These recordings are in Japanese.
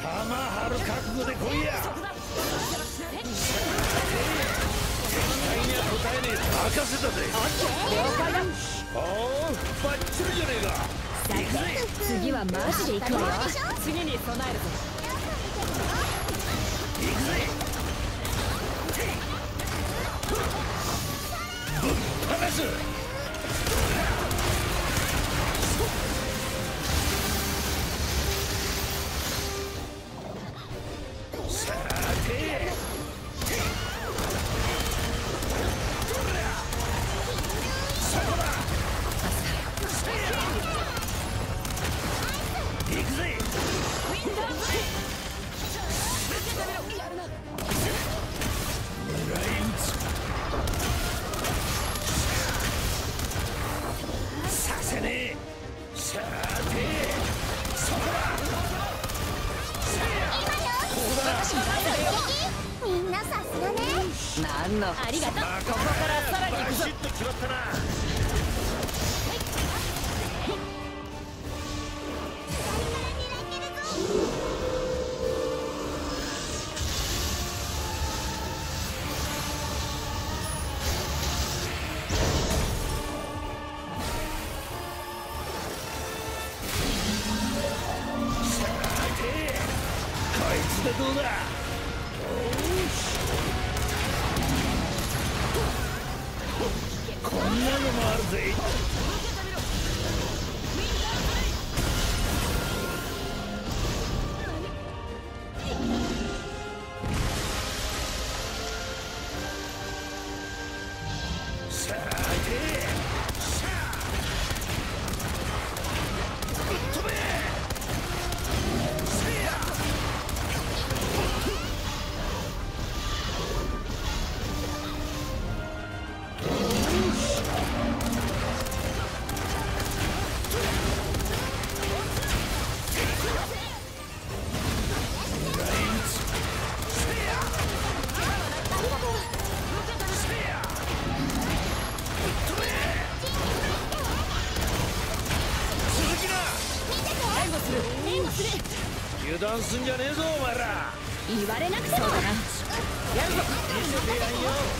玉張る覚悟で来いや。絶対には答えねえ。任せたぜ。 了解だ。 おお、バッチリじゃねえか。 次はマジで行くわよ。次に備えるぞ。 行くぜ。ぶっ放す。さてそこだ。行くぜ。させねえ。さてそこだ。 みんなさすがね。 なんのありがとう。ここからさらに行くぞ。 バシッと決まったな。どうだ。こんなのもあるぜ。さてぶっ飛べ。油断すんじゃねえぞお前ら。 言われなくてもだな。やるぞ。 見せてやんよ。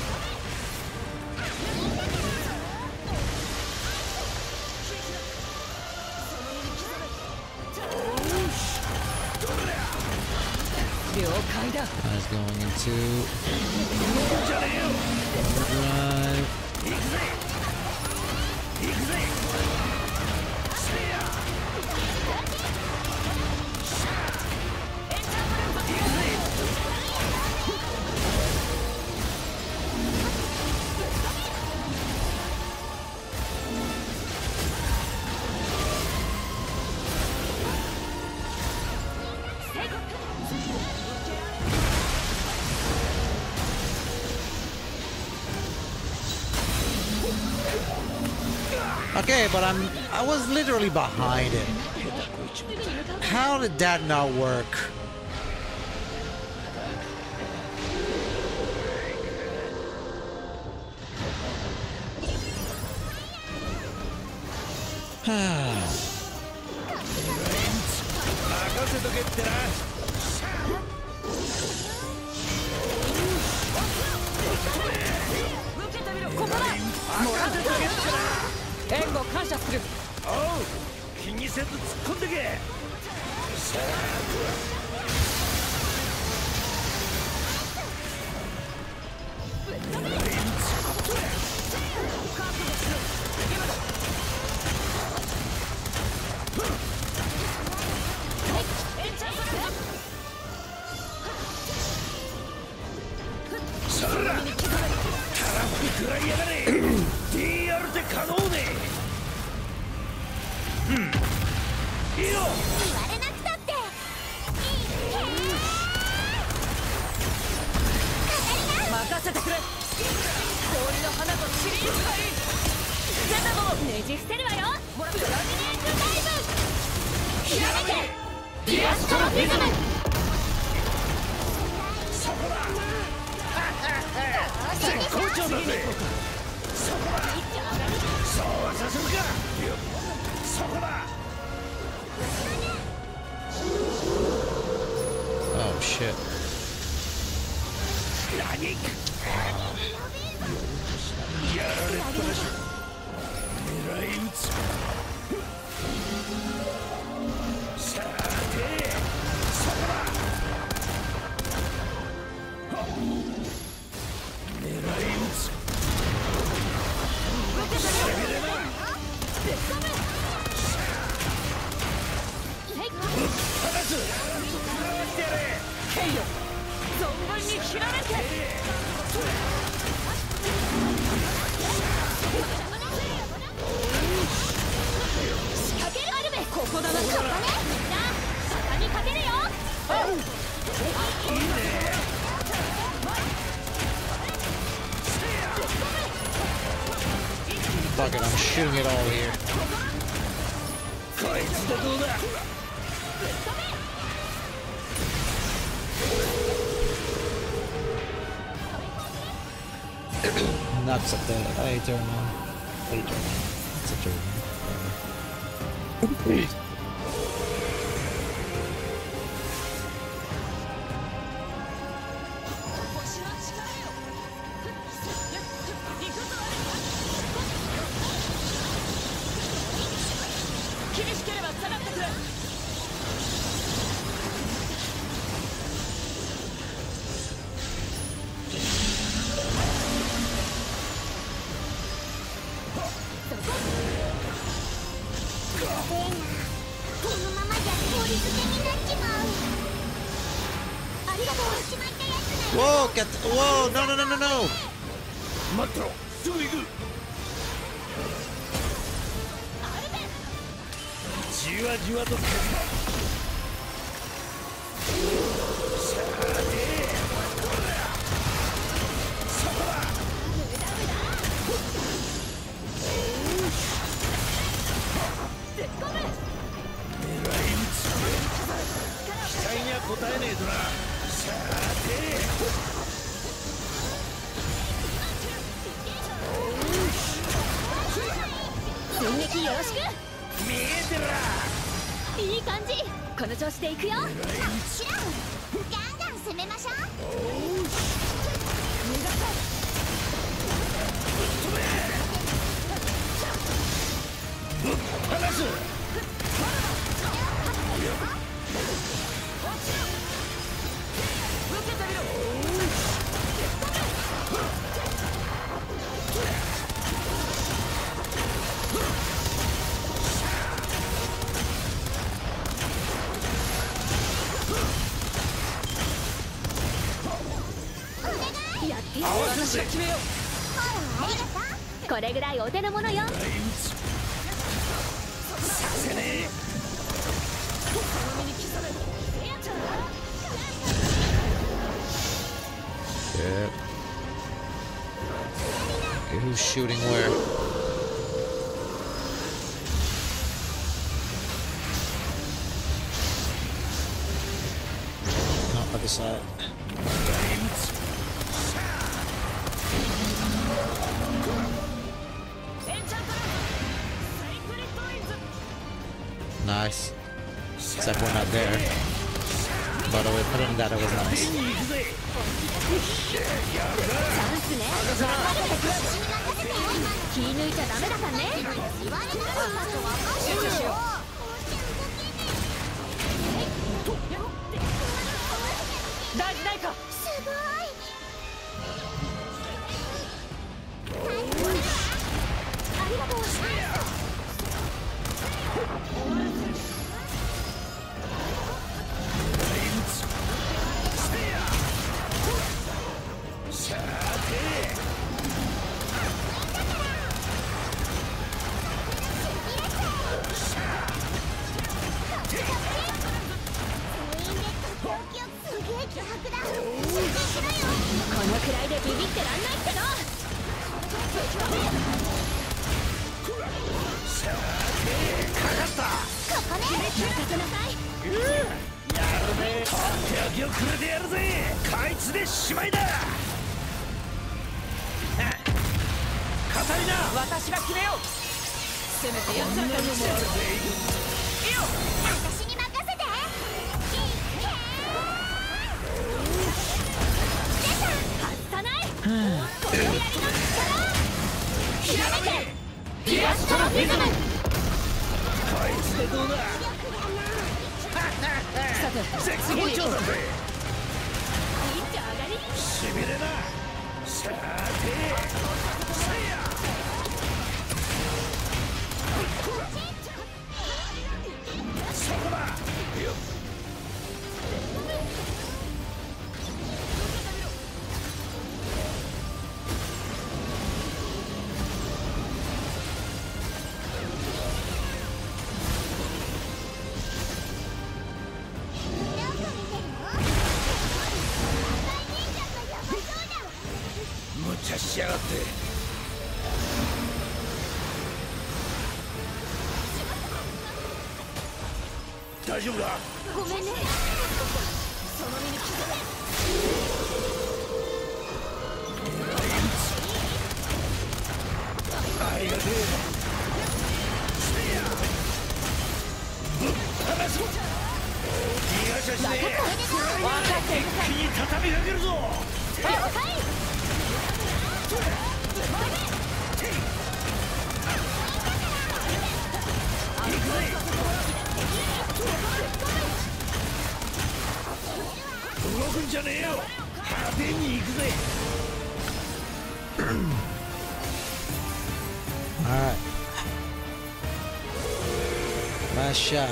了解だ。 I was going into じゃねえよ。 drive. 行くぜ。行くぜ。せや。 Okay, but I was literally behind him. How did that not work? 援護感謝する。 おう、気にせず突っ込んでけ。さあそらたらふく食らいやがれ。DR で可能ね。いいよ。 言われなくたって。 任せてくれ。氷の花とシリーズがいい。ゼタもねじ伏せるわよ。プロミネントダイブ。ひらめけ。ディアストロフィズム。 そこだ。絶好調だぜ。そこだ。そうはさせるか。そこだ。 shit. Fuck it, I'm shooting it all here. Nuts up there. Hey, turn on. Hey, turn on. It's a turn. Whoa, get whoa, no, no, no, no, no. いい感じ。この調子でいくよ。もちろん。ガンガン攻めましょう。 ぶっ放す。 これぐらいお手の物よ。 させねえ。 Shit. Okay, who's shooting where? Not other side. Nice. Except we're not there. By the way, putting that was nice. 気抜いちゃダメだからね。集中しよう。大事ないか。すごい。ありがとう。このくらいでビビってらんないっての。 かかった。 ここね。任せなさい。 やるね。とっておきをくれてやるぜ。こいつでしまいだ。カタリナ、私が決めよう。せめてやつらからして。いいよ。 私に任せて。 道だ。 さて絶好調だぜ。 いいんじゃ上がり。 しびれな。さてせや。そこだ。よっ。無茶しやがって。大丈夫だ。 ごめんね。 その身に刻め。 ありがてえ。ぶっ放す。逃がしゃしねえ。 分かってる一気に畳みかけるぞ。 了解。 動くんじゃねえよ。派手に行くぜ。 Alright. Last shot.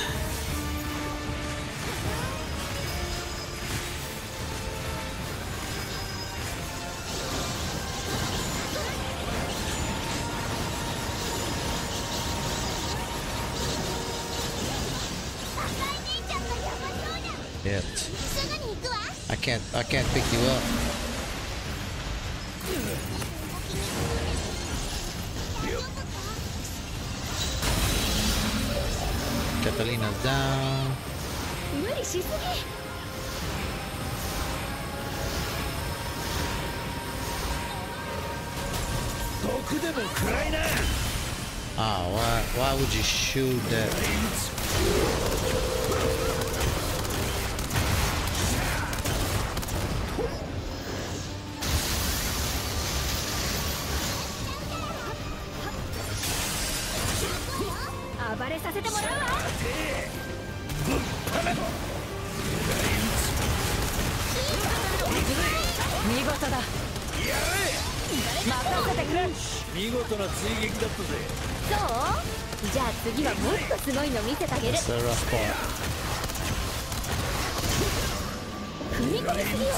Yet. すぐに行くわ。 I can't pick you up. Catalina's down. 無理しすぎ。 毒でも食らいな。 Ah, why would you shoot that? 暴れさせてもらうわ。 見事だ。任せてくれ。 見事な追撃だったぜ。 そう？じゃあ次はもっとすごいの見せてあげる。 That's the rough part. 踏み込みすぎよ。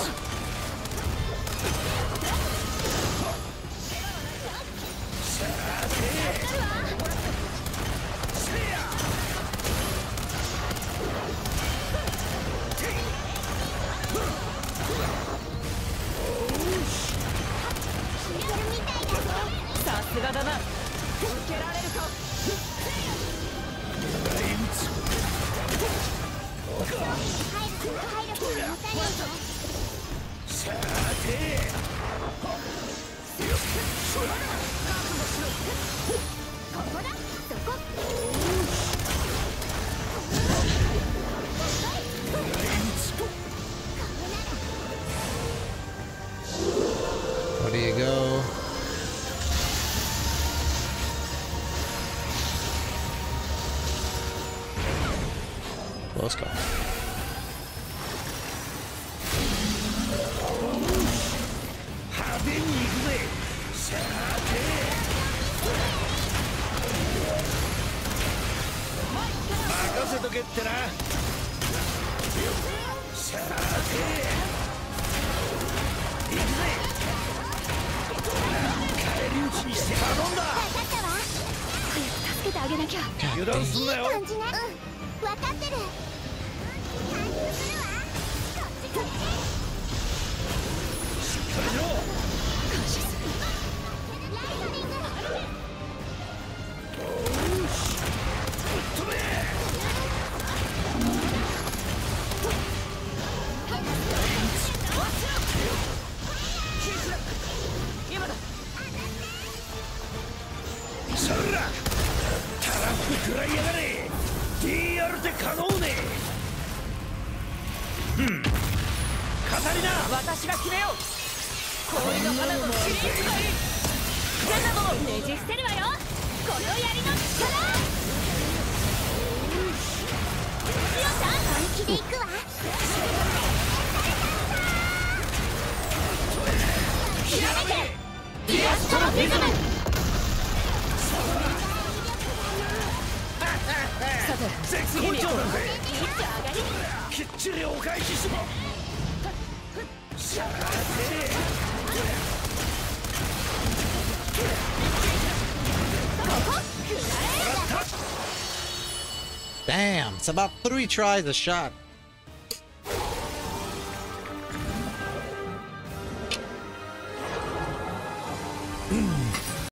さすがだな。受けられるか。 さてここだ。そこ。 Where do you go? Let's go. 派手に行くぜ。さて任せとけってな。さて行くぜ。返り討ちにして頼んだ。 分かったわ。早く助けてあげなきゃ。 油断すんなよ。 感じね。うん、分かってる。貫通するわ。こっちこっち。 しっかりしろ。 感謝する。 ライトニング。 よしぶっ飛べ。 今だ。 そらたらふく食らいやがれ。 DR で可能ね。カタリナ、 私が決めよう。氷の花とシリーズがいい。ゼナ殿ねじ伏せるわよ。この槍の力。 絶好調だぜ。きっちりお返ししろ。しゃあせえ。 Damn, it's about 3 tries a shot.